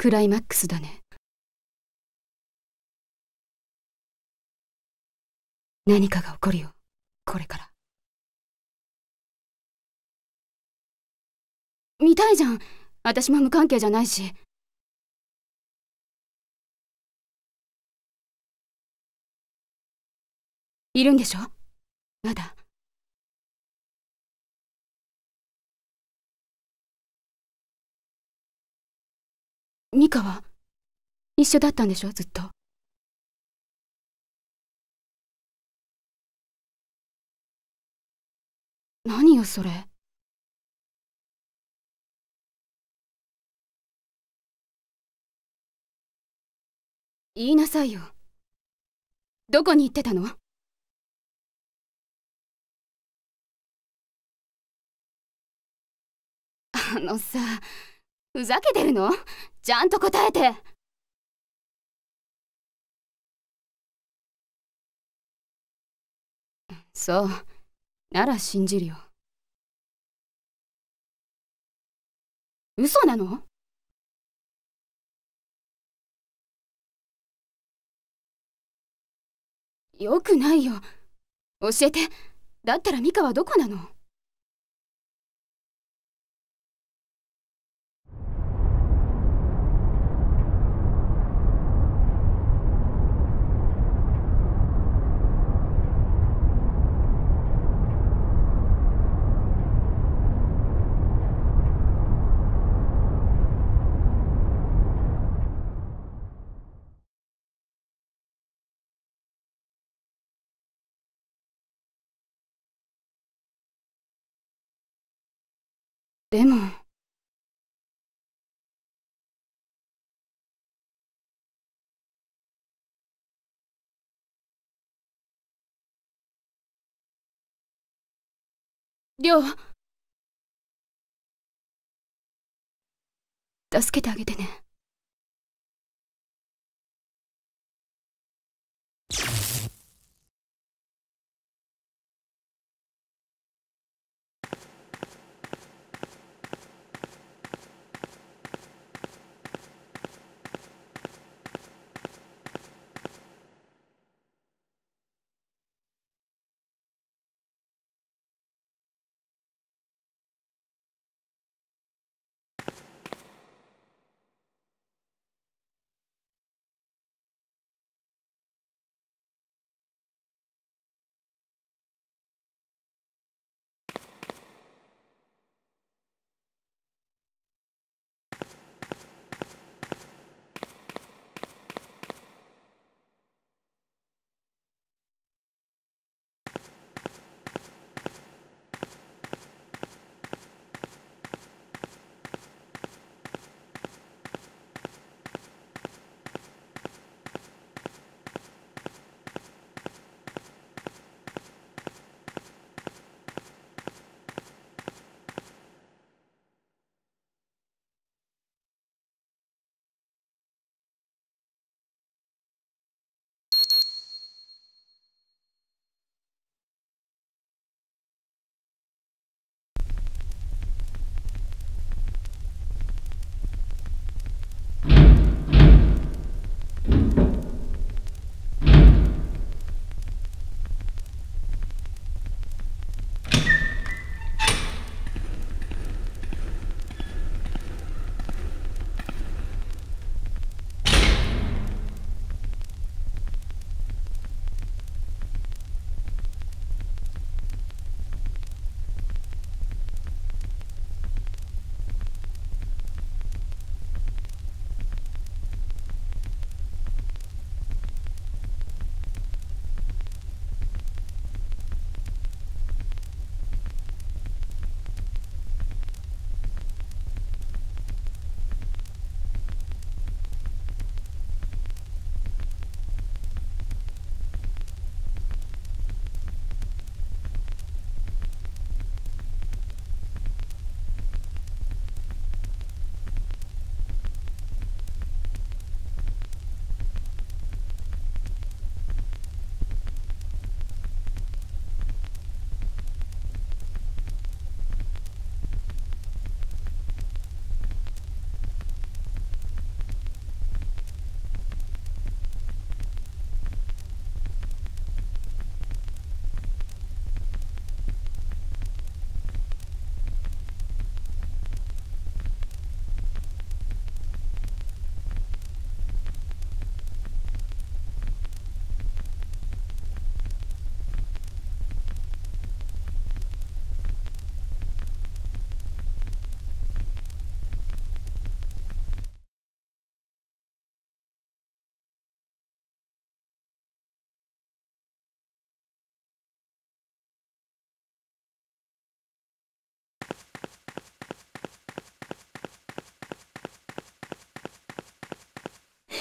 クライマックスだね。何かが起こるよ、これから。見たいじゃん。私も無関係じゃないし。いるんでしょまだ。ミカは一緒だったんでしょずっと。何よそれ。言いなさいよ。どこに行ってたの？あのさ、ふざけてるの？ちゃんと答えて。そう、なら信じるよ。嘘なの？よくないよ。教えて。だったらミカはどこなの？でも。りょう、助けてあげてね。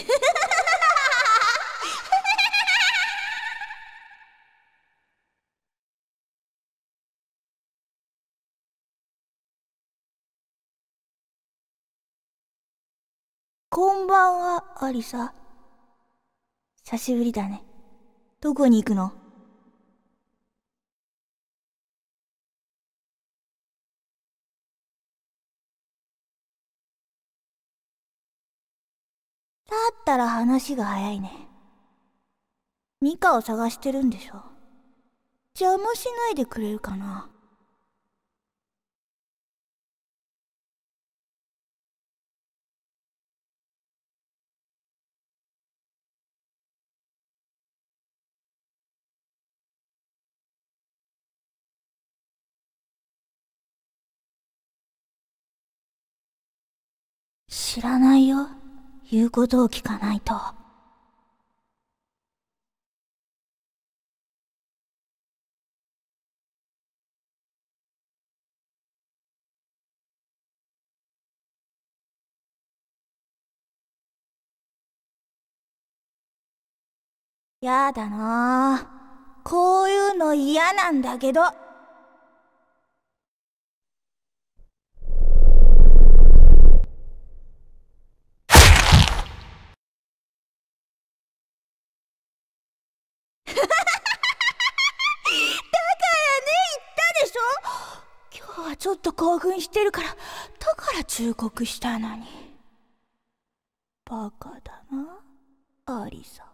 こんばんは、アリサ。久しぶりだね。どこに行くの？だったら話が早いね。ミカを探してるんでしょ。邪魔しないでくれるかな。知らないよ。言うことを聞かないと。やだなあ。こういうの嫌なんだけど。だでしょ。今日はちょっと興奮してるから、だから忠告したのに。バカだな、アリサ。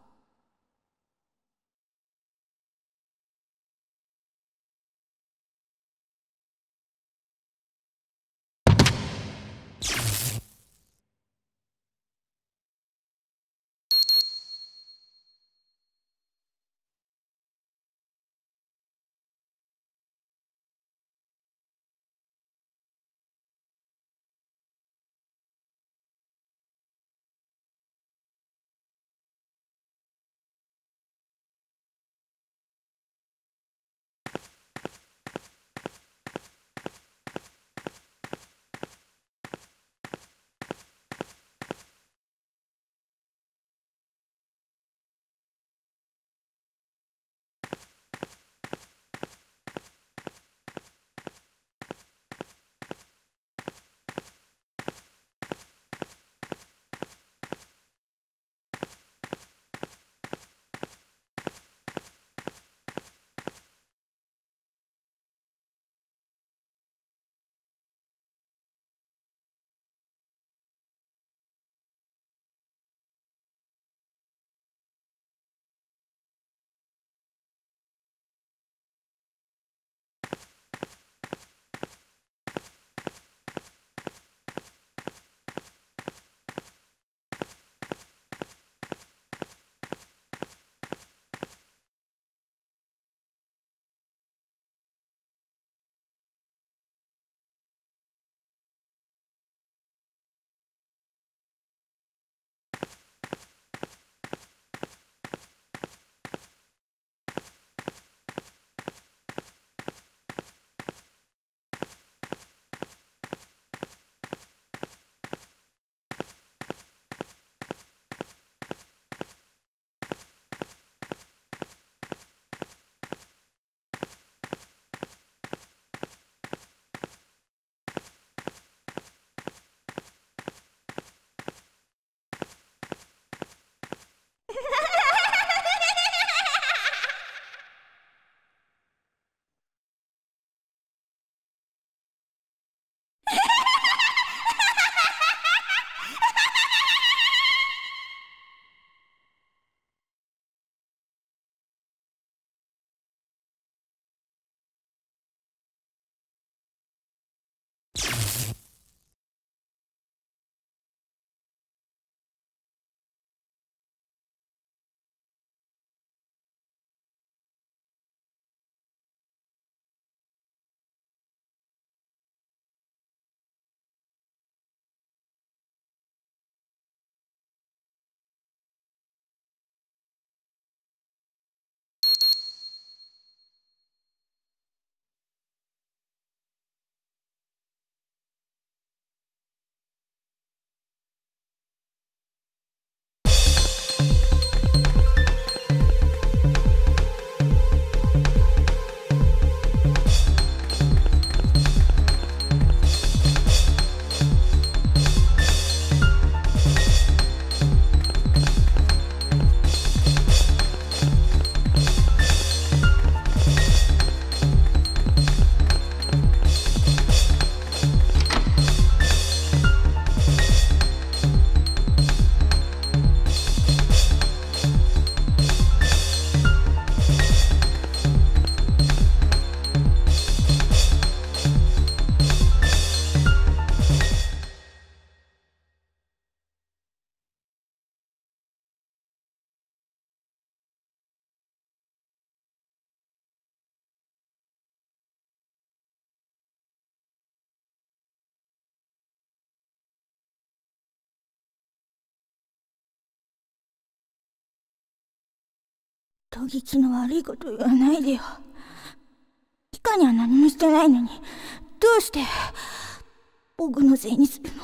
人聞きの悪いこと言わないでよ。いかには何もしてないのに、どうして僕のせいにするの？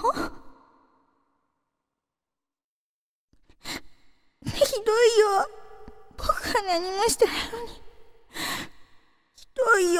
ひどいよ。僕は何もしてないのに。ひどいよ。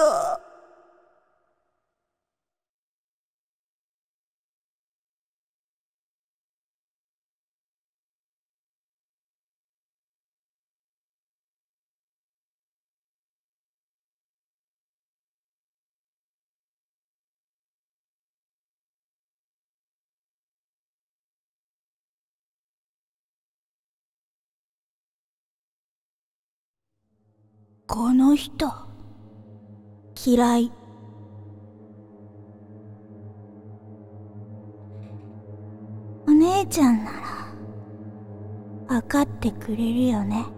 この人嫌い。お姉ちゃんなら分かってくれるよね。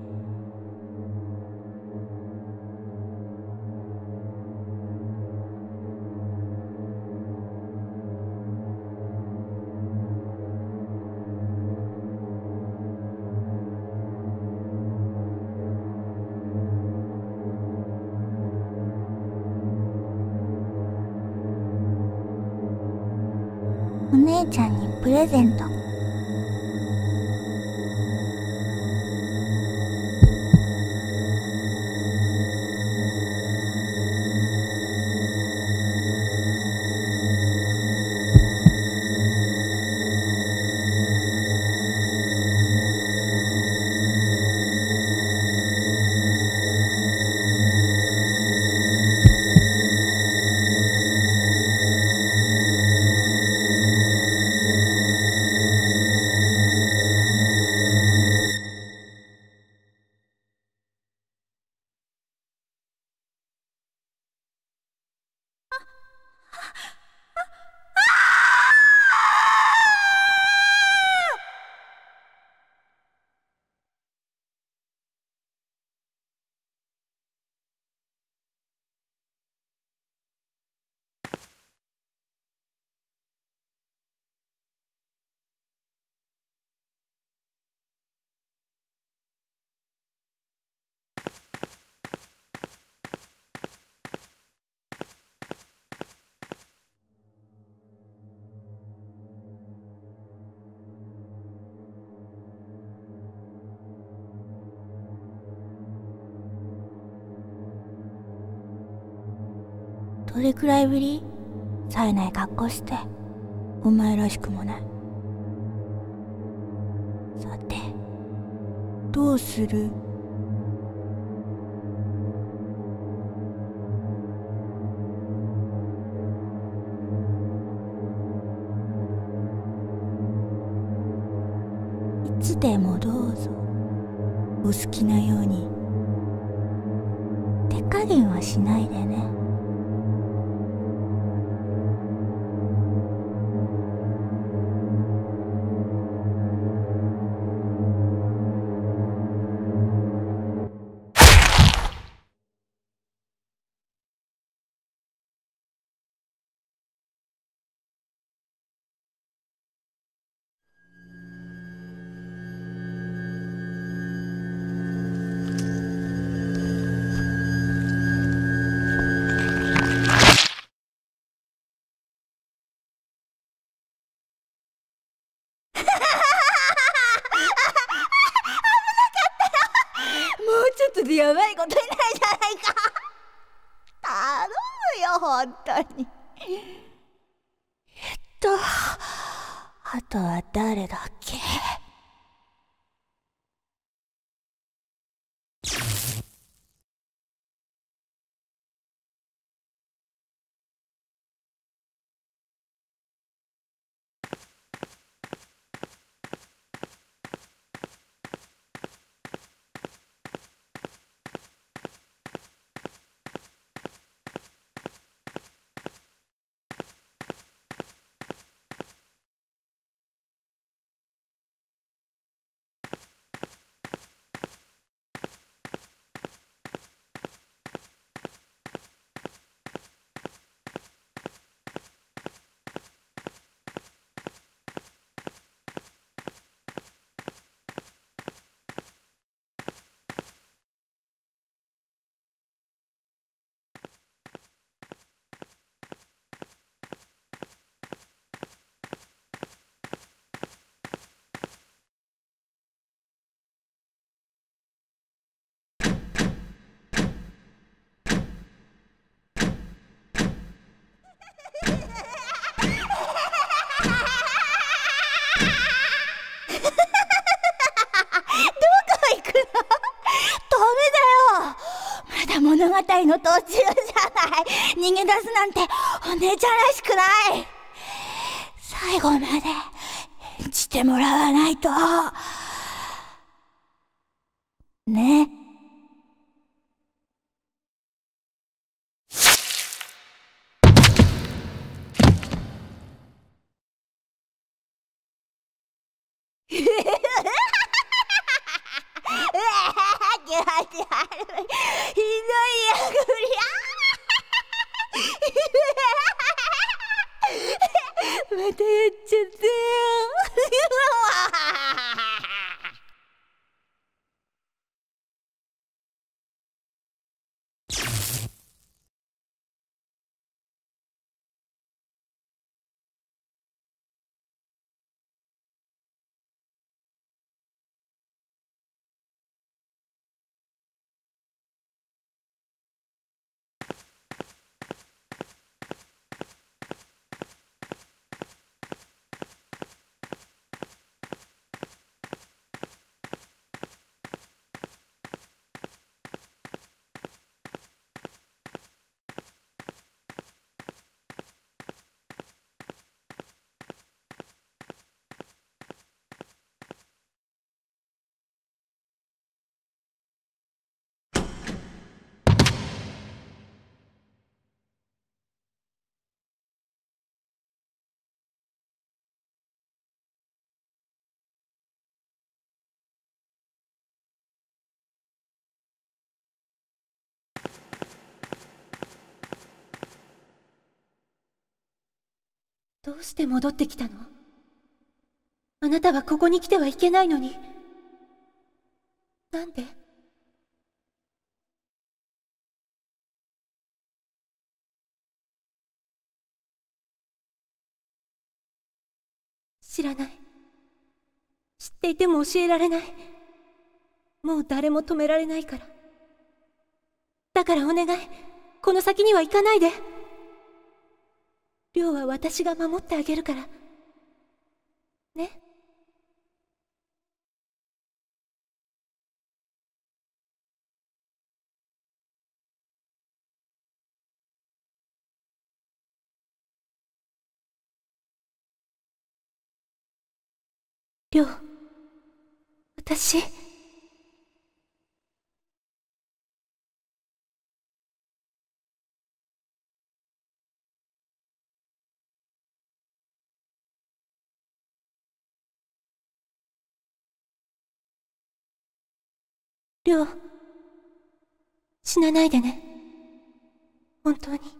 お姉ちゃんにプレゼント。どれくらいぶり？冴えない格好して。お前らしくもない。さて、どうする？いつでもどうぞ。お好きなように。手加減はしないでね。もうちょっとでやばいことになるじゃないか。頼むよ、本当に。あとは誰だっけ？ 行くの？ダメだよ。まだ物語の途中じゃない。逃げ出すなんてお姉ちゃんらしくない。最後まで演じてもらわないと。ね。気持ち悪い。ひどいやぐり。またやっちゃったよ。 どうして戻ってきたの？あなたはここに来てはいけないのに。なんで？知らない。知っていても教えられない。もう誰も止められないから。だからお願い、この先には行かないで。亮は私が守ってあげるから。ね。亮、私。亮、死なないでね。本当に。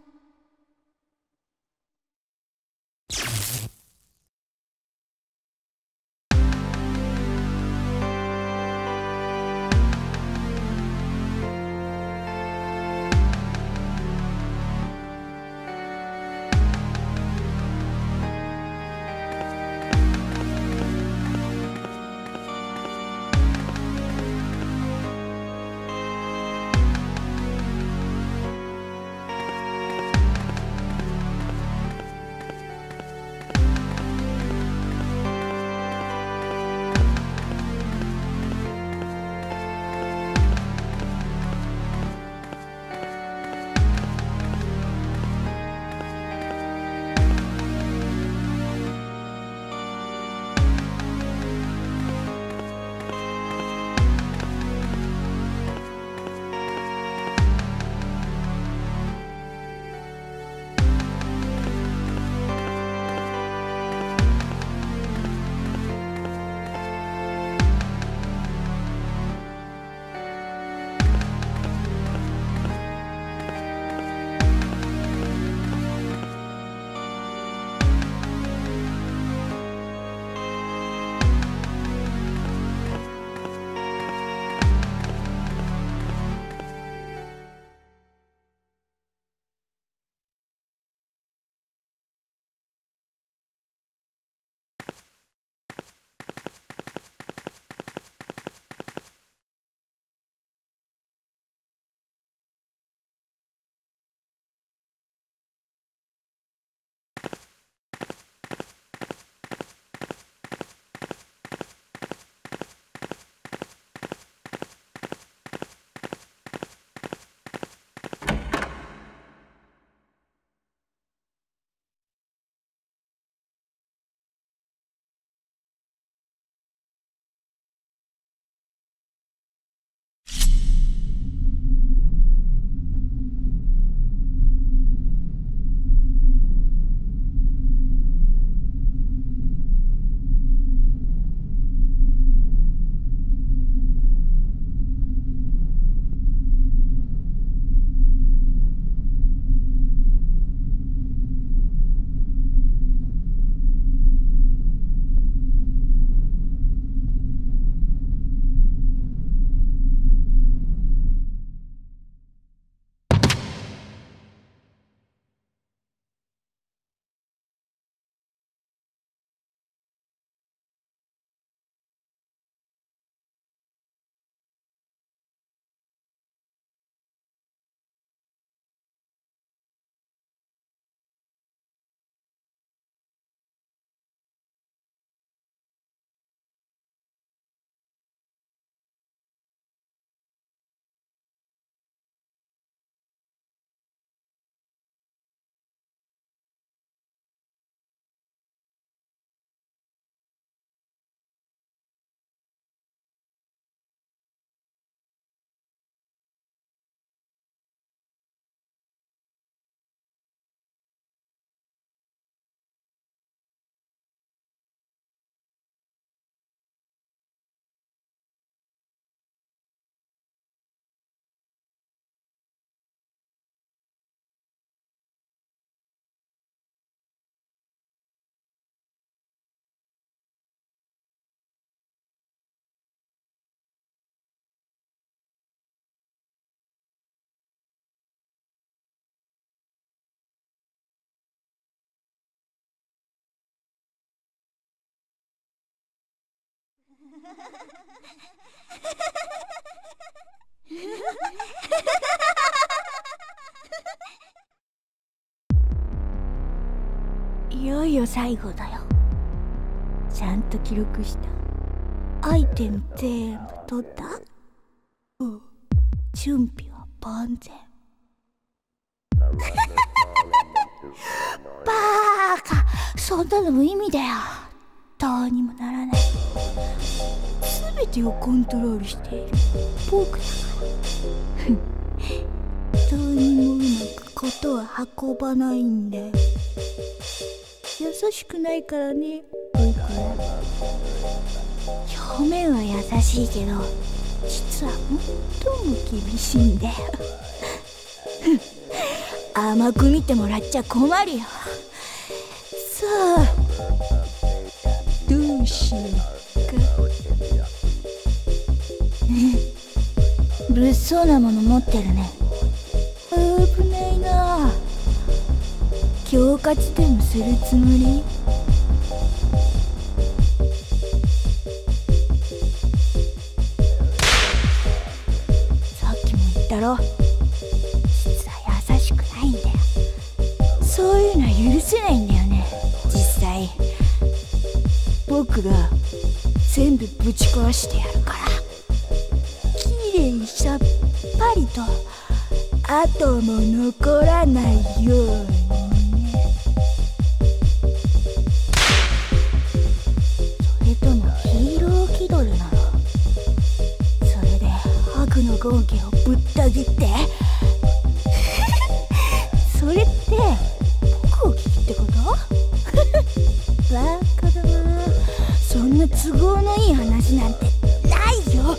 いよいよ最後だよ。ちゃんと記録した。アイテム全部取った？うん。準備は万全。バーカ、そんなの無意味だよ。どうにもならない。全てをコントロールしている僕だから。どうにもうまくことは運ばないんだよ。優しくないからね、僕は。表面は優しいけど実は最も厳しいんだよ。甘く見てもらっちゃ困るよ。さあ、どうしようか。物騒なもの持ってるね。危ないな。恐喝でもするつもり？さっきも言ったろ、実は優しくないんだよ。そういうのは許せないんだよね。実際僕が全部ぶち壊してやるから。きれいさっぱりと後も残らないようにね。それともヒーロー気取りなの？それで悪の権化をぶった切ってそれって僕を聞きってこと？バカだな。そんな都合のいい話なんてないよ。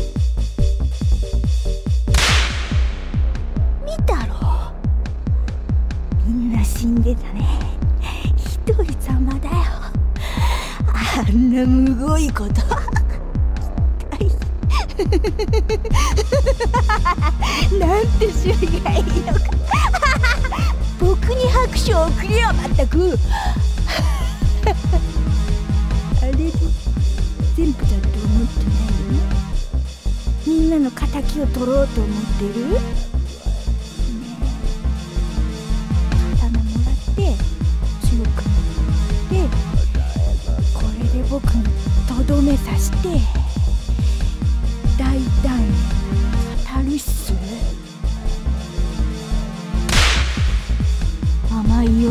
見たろ、みんな死んでたね。一人様だよ。あんなむごいことなんて趣味がいいのか。僕に拍手を送れよ、まったく。あれで全部だと思ってないよね。みんなの敵を取ろうと思ってる？ねえ、刀もらって強くなって、これで僕にとどめさして大団円なカタルシス。甘いよ。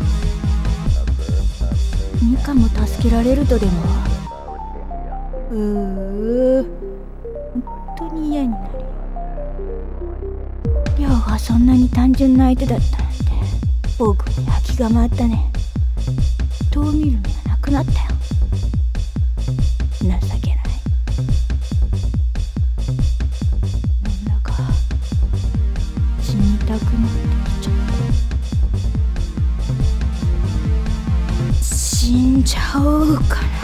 ミカも助けられるとでも？本当に嫌になるよ。リョウがそんなに単純な相手だったなんて僕に空きが回ったね。どう見る目がなくなったよ。情けない。なんだか死にたくなってきちゃった。死んじゃおうかな。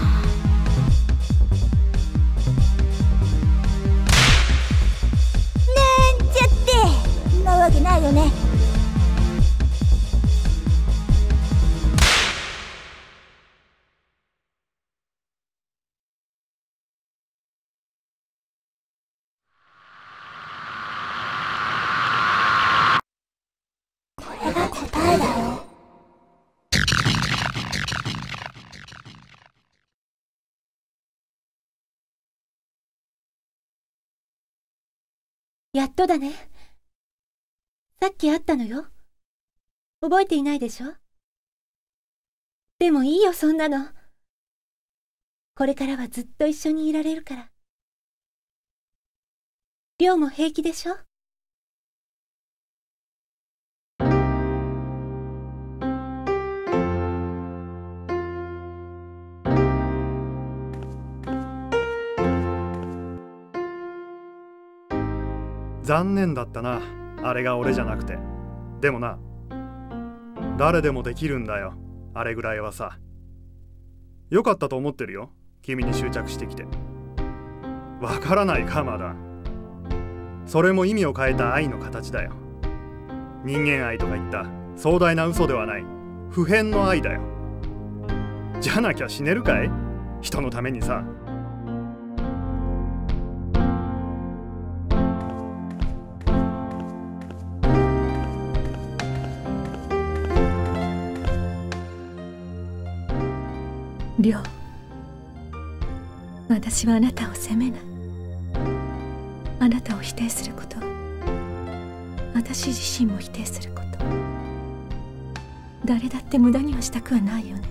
なんちゃって、そんなわけないよね。これが答えだよ。 やっとだね。さっき会ったのよ。覚えていないでしょ？でもいいよ、そんなの。これからはずっと一緒にいられるから。リョウも平気でしょ？ 残念だったな、あれが俺じゃなくて。でもな、誰でもできるんだよ、あれぐらいはさ。よかったと思ってるよ、君に執着してきて。わからないか、まだ。それも意味を変えた愛の形だよ。人間愛とか言った壮大な嘘ではない、普遍の愛だよ。じゃなきゃ死ねるかい？人のためにさ。 りょう、私はあなたを責めない。あなたを否定することは私自身も否定すること。誰だって無駄にはしたくはないよね。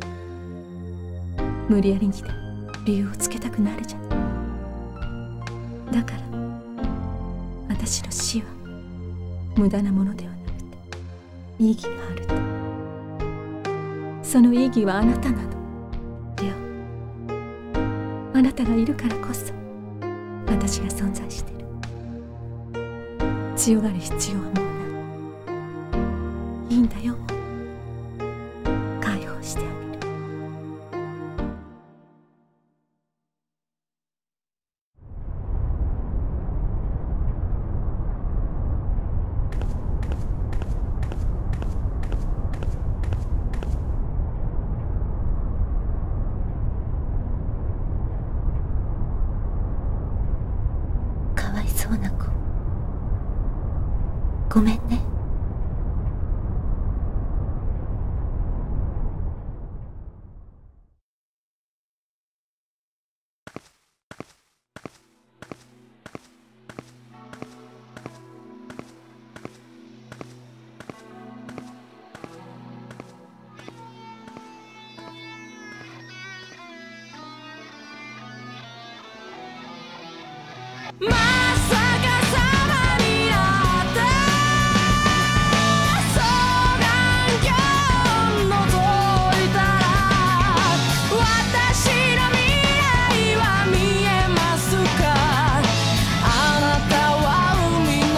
無理やりにで理由をつけたくなるじゃん。だから私の死は無駄なものではなくて意義があると。その意義はあなたなの、レオ。あなたがいるからこそ私が存在してる。強がる必要はもうない。いいんだよ、もう。解放してあげる。かわいそうな子、ごめんね。 まさかさまになって双眼鏡を覗いたら私の未来は見えますか。あなたは海の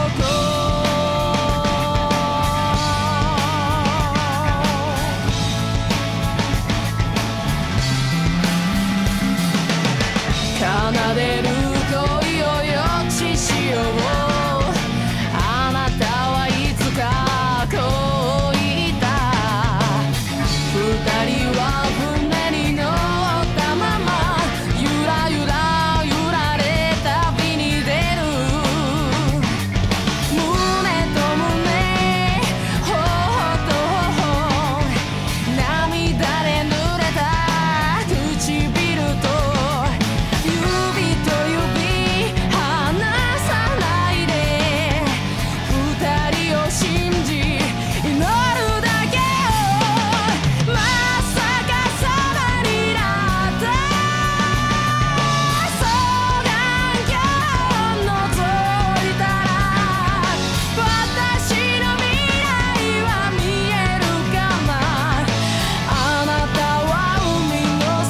底奏でるあなたはいつかこう言った。二人は船に乗ったままゆらゆら揺られ旅に出る。胸と胸、頬と頬、涙で濡れた唇と指と指離さないで。二人を信じ祈るだけよ。まさかさまになって双眼鏡を覗いたら私の未来は見えるかな。あなたは海の底。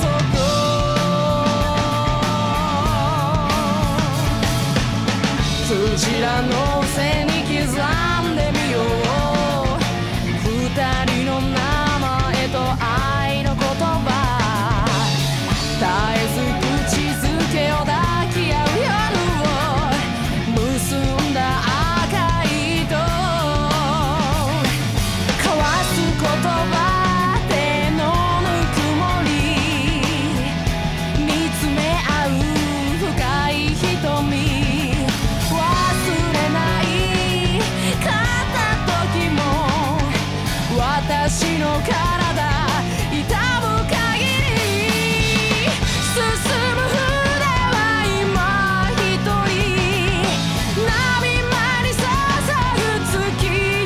クジラの背に刻んでみよう。二人の名前と愛の言葉絶えず口づけを抱き合う夜を結んだ赤い糸交わす言葉手のぬくもり見つめ合う深い瞳忘れない片時も私の体痛む限り進む船は今一人波間に注ぐ月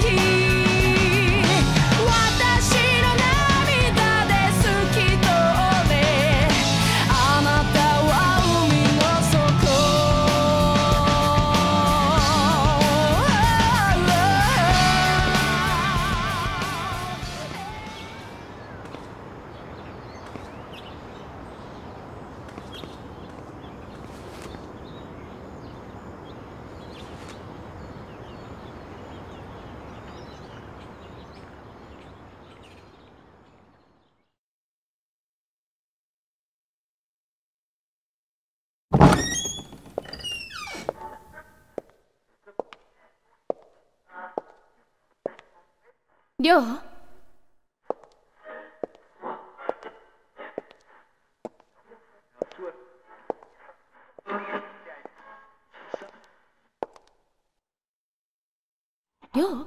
私の涙で透き通れあなたは海の底。 りょう、りょう、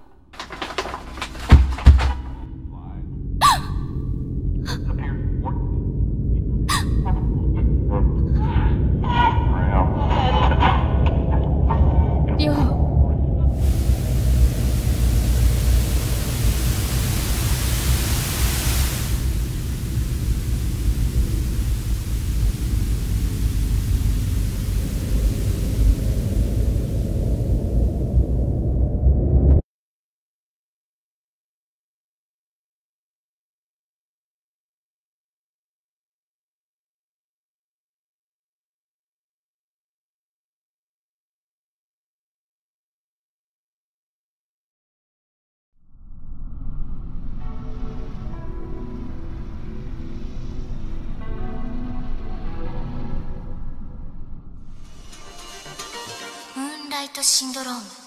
ライトシンドローム。